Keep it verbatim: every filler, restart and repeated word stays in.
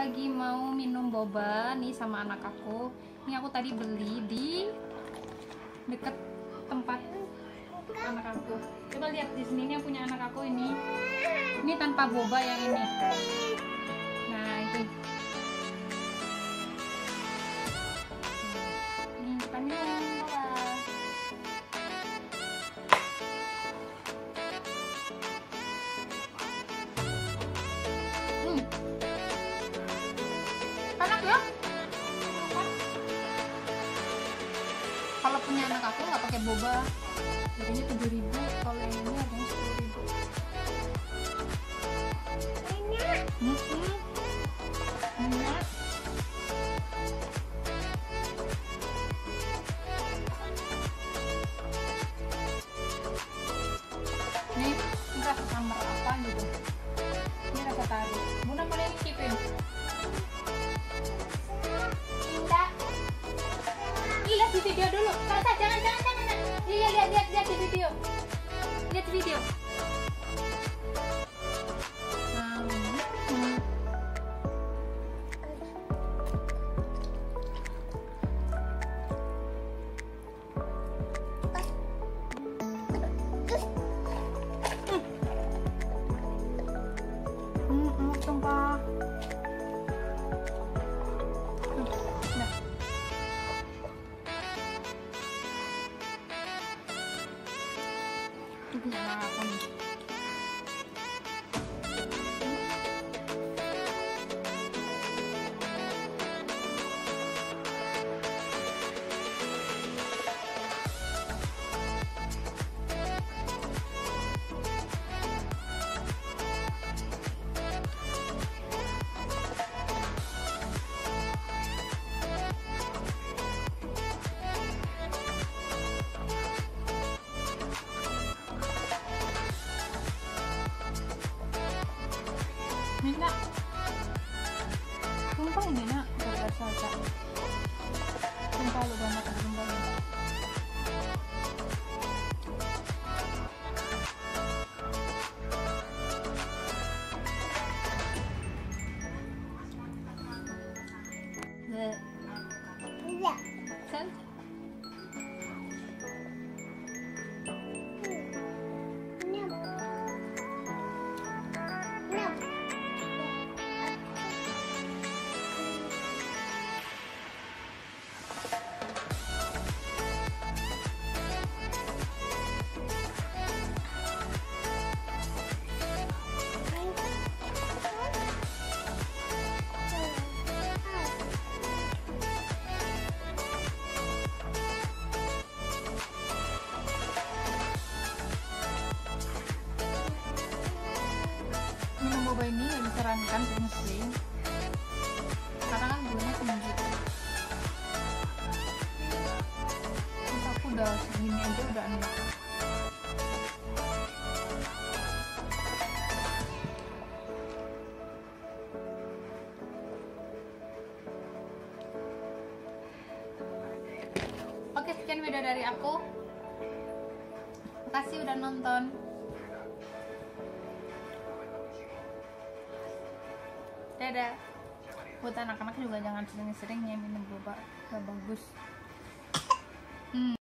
lagi mau minum boba nih sama anak aku. Ini aku tadi beli di deket tempat anak aku. Coba lihat di sini, ini yang punya anak aku ini. Ini tanpa boba yang ini. Nah itu. Ini kita minum boba. Hmm. Enak ya? Kalau punya anak aku nggak pakai boba, harganya tujuh ribu. Kalau yang ini harganya sepuluh ribu. Hmm. Enak. Nih, ini rasa sambar apa gitu? Ini rasa tarik. Bunda boleh nyicipin? Tidak. Lihat di video dulu. Tata, jangan, jangan, jangan. Iya, lihat, lihat, lihat di video. Lihat di video. Hmm. Hmm. Hmm, enak sumpah. Hmm, nah. Itu punya anak aku nih. Minta. Sumpah ini nak, gak salsa. Sumpah lu banget sumpah. Iya. Salsa. Minum boba ini gak disarankan sering-sering karena kan gulanya tinggi. Terus aku udah segini aja udah enak. Oke, sekian video dari aku. Makasih udah nonton. Dadah. Buat anak-anak juga jangan sering-sering ya minum boba, gak bagus. Hmm.